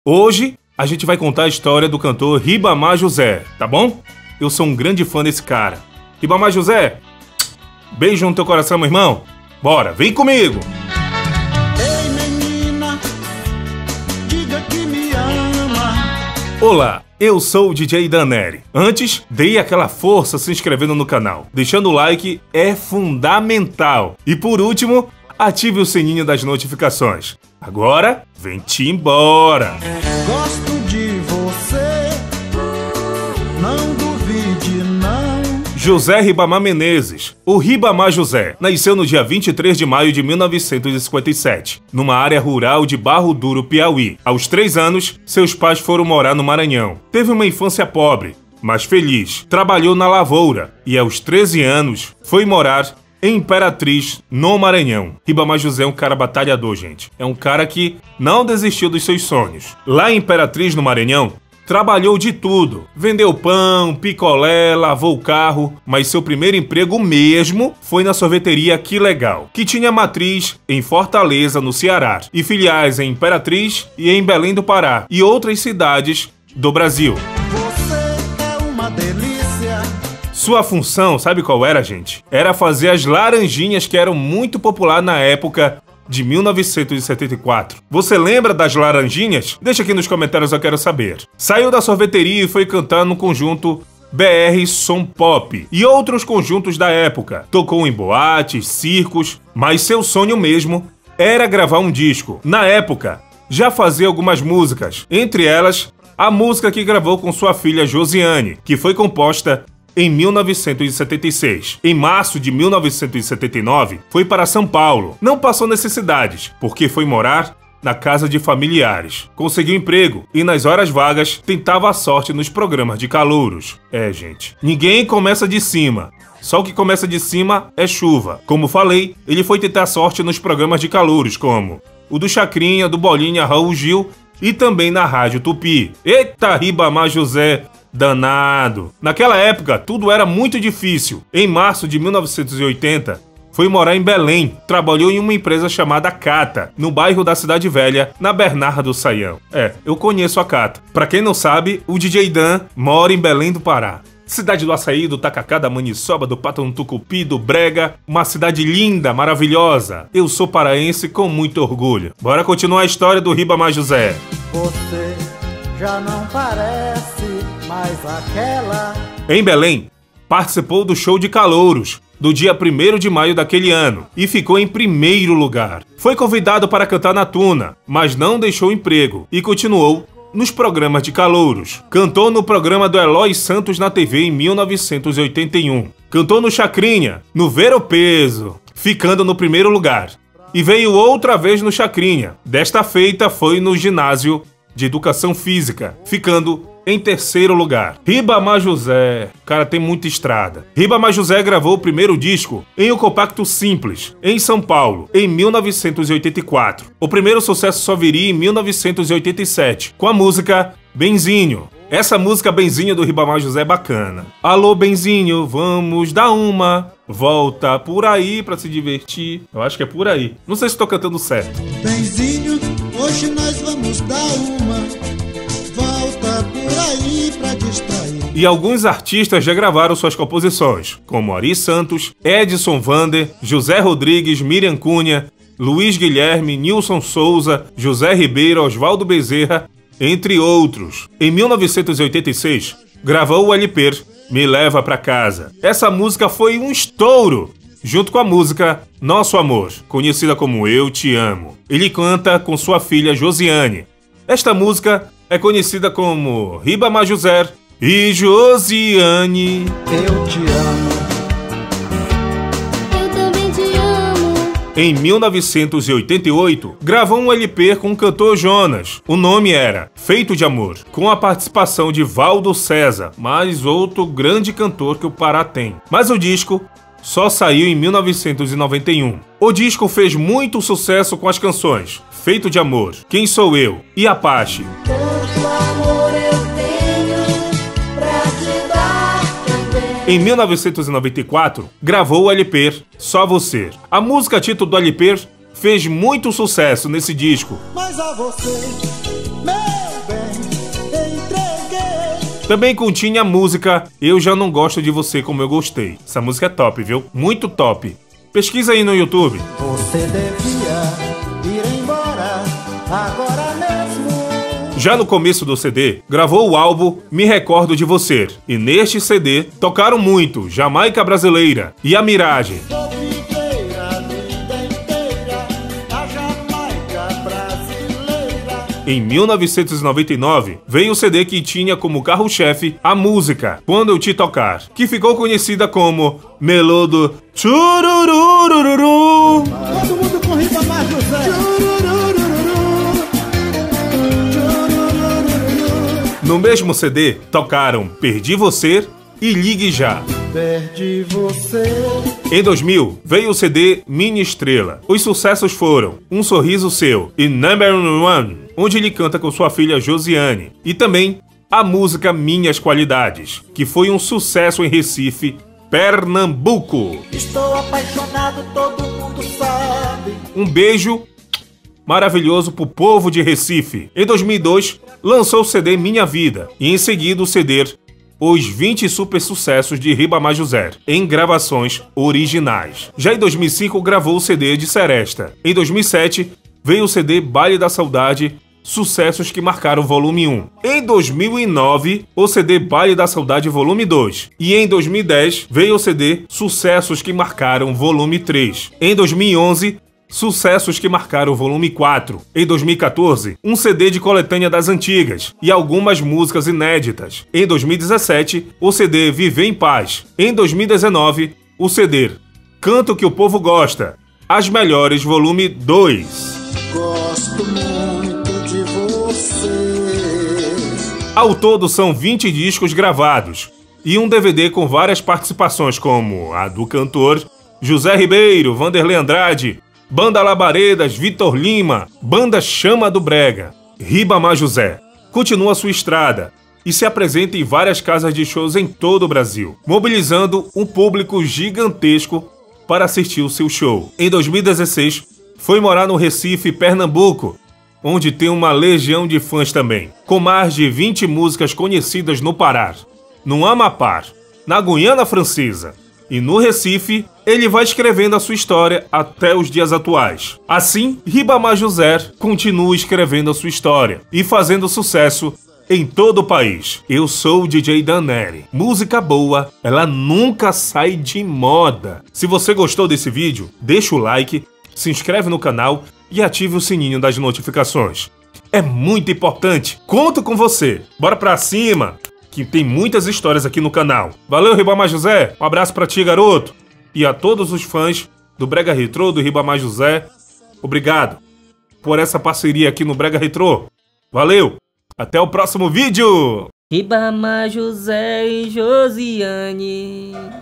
Hoje a gente vai contar a história do cantor Ribamar José, tá bom? Eu sou um grande fã desse cara. Ribamar José, beijo no teu coração, meu irmão. Bora, vem comigo! Ei, menina, diga que me ama. Olá, eu sou o DJ Daneri. Antes, dê aquela força se inscrevendo no canal. Deixando o like é fundamental. E por último, ative o sininho das notificações. Agora, vem-te embora! Gosto de você, não duvide não. José Ribamar Menezes, o Ribamar José, nasceu no dia 23 de maio de 1957, numa área rural de Barro Duro, Piauí. Aos 3 anos, seus pais foram morar no Maranhão. Teve uma infância pobre, mas feliz. Trabalhou na lavoura e aos 13 anos foi morar em Imperatriz, no Maranhão. Ribamar José é um cara batalhador, gente. É um cara que não desistiu dos seus sonhos. Lá em Imperatriz, no Maranhão, trabalhou de tudo. Vendeu pão, picolé, lavou o carro, mas seu primeiro emprego mesmo foi na sorveteria Que Legal, que tinha matriz em Fortaleza, no Ceará, e filiais em Imperatriz e em Belém do Pará, e outras cidades do Brasil. Você é uma delícia. Sua função, sabe qual era, gente? Era fazer as laranjinhas que eram muito popular na época de 1974. Você lembra das laranjinhas? Deixa aqui nos comentários, eu quero saber. Saiu da sorveteria e foi cantar no conjunto BR Som Pop e outros conjuntos da época. Tocou em boates, circos, mas seu sonho mesmo era gravar um disco. Na época, já fazia algumas músicas, entre elas a música que gravou com sua filha Josiane, que foi composta em 1976. Em março de 1979, foi para São Paulo. Não passou necessidades, porque foi morar na casa de familiares. Conseguiu emprego e nas horas vagas tentava a sorte nos programas de calouros. Gente, ninguém começa de cima. Só o que começa de cima é chuva. Como falei, ele foi tentar sorte nos programas de calouros, como o do Chacrinha, do Bolinha, Raul Gil e também na Rádio Tupi. Eita, Ribamar José danado! Naquela época, tudo era muito difícil. Em março de 1980, foi morar em Belém. Trabalhou em uma empresa chamada Cata, no bairro da Cidade Velha, na Bernarda do Saião. Eu conheço a Cata. Pra quem não sabe, o DJ Dan mora em Belém do Pará. Cidade do açaí, do tacacá, da maniçoba, do pato no tucupi, do brega. Uma cidade linda, maravilhosa. Eu sou paraense com muito orgulho. Bora continuar a história do Ribamar José. Você já não parece mais aquela. Em Belém, participou do show de calouros do dia 1º de maio daquele ano e ficou em primeiro lugar. Foi convidado para cantar na Tuna, mas não deixou emprego e continuou nos programas de calouros. Cantou no programa do Eloy Santos na TV em 1981. Cantou no Chacrinha, no Ver o Peso, ficando no primeiro lugar. E veio outra vez no Chacrinha. Desta feita foi no ginásio de Educação Física, ficando em terceiro lugar. Ribamar José, cara, tem muita estrada. Ribamar José gravou o primeiro disco em um compacto simples, em São Paulo, em 1984. O primeiro sucesso só viria em 1987, com a música Benzinho. Essa música Benzinho do Ribamar José é bacana. Alô, Benzinho, vamos dar uma volta por aí pra se divertir. Eu acho que é por aí. Não sei se estou cantando certo. Benzinho, hoje nós vamos dar uma volta por aí pra distrair. E alguns artistas já gravaram suas composições, como Ari Santos, Edson Vander, José Rodrigues, Miriam Cunha, Luiz Guilherme, Nilson Souza, José Ribeiro, Oswaldo Bezerra, entre outros. Em 1986, gravou o LP Me Leva Pra Casa. Essa música foi um estouro, junto com a música Nosso Amor, conhecida como Eu Te Amo. Ele canta com sua filha Josiane. Esta música é conhecida como Ribamar José e Josiane. Eu te amo. Eu também te amo. Em 1988, gravou um LP com o cantor Jonas. O nome era Feito de Amor, com a participação de Valdo César, mais outro grande cantor que o Pará tem. Mas o disco só saiu em 1991. O disco fez muito sucesso com as canções Feito de Amor, Quem Sou Eu e Apache. Tanto amor eu tenho pra te dar também. Em 1994, gravou o LP Só Você. A música título do LP fez muito sucesso nesse disco. Mas a você, meu Também continha a música Eu Já Não Gosto de Você Como Eu Gostei. Essa música é top, viu? Muito top. Pesquisa aí no YouTube. Você devia ir embora agora mesmo. Já no começo do CD, gravou o álbum Me Recordo de Você. E neste CD, tocaram muito Jamaica Brasileira e A Miragem. Eu fiquei a vida inteira na Jamaica brasileira. Em 1999, veio o CD que tinha como carro-chefe a música Quando Eu Te Tocar, que ficou conhecida como Melodo Churururururu. Todo mundo com Ribamar José. No mesmo CD, tocaram Perdi Você e Ligue Já. Perdi você. Em 2000, veio o CD Minha Estrela. Os sucessos foram Um Sorriso Seu e Number One, onde ele canta com sua filha Josiane. E também a música Minhas Qualidades, que foi um sucesso em Recife, Pernambuco. Estou apaixonado, todo mundo sabe. Um beijo maravilhoso pro povo de Recife. Em 2002, lançou o CD Minha Vida e em seguida o CD Os 20 Super Sucessos de Ribamar José, em gravações originais. Já em 2005, gravou o CD de Seresta. Em 2007, veio o CD Baile da Saudade, Sucessos que Marcaram Volume 1. Em 2009, o CD Baile da Saudade Volume 2. E em 2010, veio o CD Sucessos que Marcaram Volume 3. Em 2011, Sucessos que Marcaram o Volume 4. Em 2014, um CD de coletânea das antigas e algumas músicas inéditas. Em 2017, o CD Viver em Paz. Em 2019, o CD Canto que o Povo Gosta, As Melhores Volume 2. Gosto muito de você. Ao todo são 20 discos gravados e um DVD com várias participações como a do cantor José Ribeiro, Vanderlei Andrade, Banda Labaredas, Vitor Lima, Banda Chama do Brega. Ribamar José continua sua estrada e se apresenta em várias casas de shows em todo o Brasil, mobilizando um público gigantesco para assistir o seu show. Em 2016, foi morar no Recife, Pernambuco, onde tem uma legião de fãs também, com mais de 20 músicas conhecidas no Pará, no Amapá, na Guiana Francesa e no Recife. Ele vai escrevendo a sua história até os dias atuais. Assim, Ribamar José continua escrevendo a sua história e fazendo sucesso em todo o país. Eu sou o DJ Daneri. Música boa, ela nunca sai de moda. Se você gostou desse vídeo, deixa o like, se inscreve no canal e ative o sininho das notificações. É muito importante. Conto com você. Bora pra cima, que tem muitas histórias aqui no canal. Valeu, Ribamar José. Um abraço pra ti, garoto. E a todos os fãs do Brega Retrô, do Ribamar José, obrigado por essa parceria aqui no Brega Retrô. Valeu! Até o próximo vídeo! Ribamar José e Josiane.